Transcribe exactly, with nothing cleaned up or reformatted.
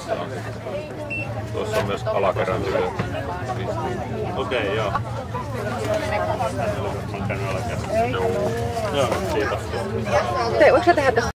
tosissaan. Tuossa on myös alakerran työ. Okei, okay, joo. Mä oon käynyt alakerran. Joo, kiitos. Te, voiko sä tehdä tästä?